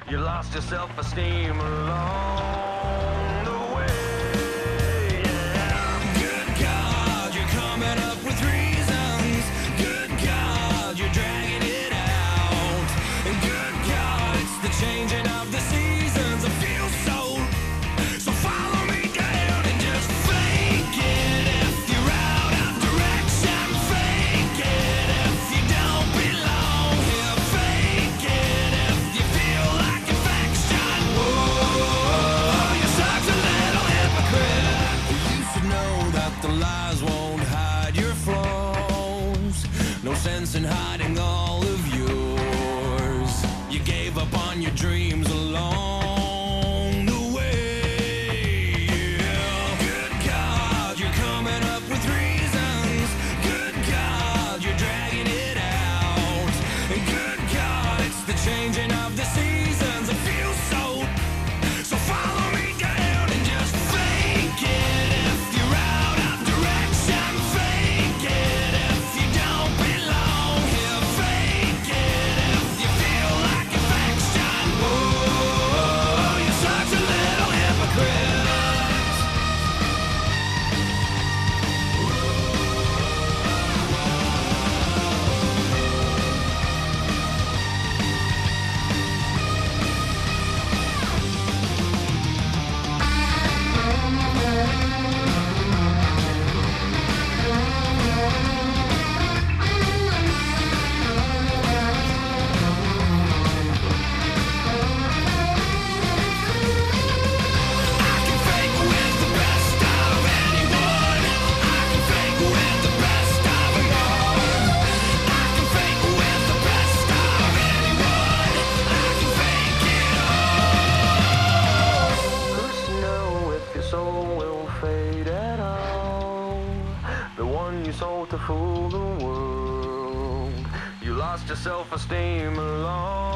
You lost your self-esteem along the way, yeah. Good God, you're coming up with reasons. Good God, you're dragging it out. And good God, it's the changing of the seasons. I feel so follow me down and just fake it if you're out of direction. Fake it if you don't belong here. Fake it if you feel like affection. Whoa, you're such a little hypocrite. You should know that the lies won't hide your flaws. No sense in hiding all of yours. You gave up on your dreams along the way, yeah. Good God, you're coming up with reasons. Good God, you're dragging it out. And good God, it's the changing of the seasons. I feel so follow me down and just fake it if you're out of direction. Fake it if you don't belong here. Fake it if you feel like affection. Whoa, you're such a little hypocrite. I can fake with the best of anyone. I can fake with the best of them all. I can fake with the best of anyone. I can fake it all. Who's to know if your soul will fade at all? The one you sold to fool the world. You lost your self-esteem along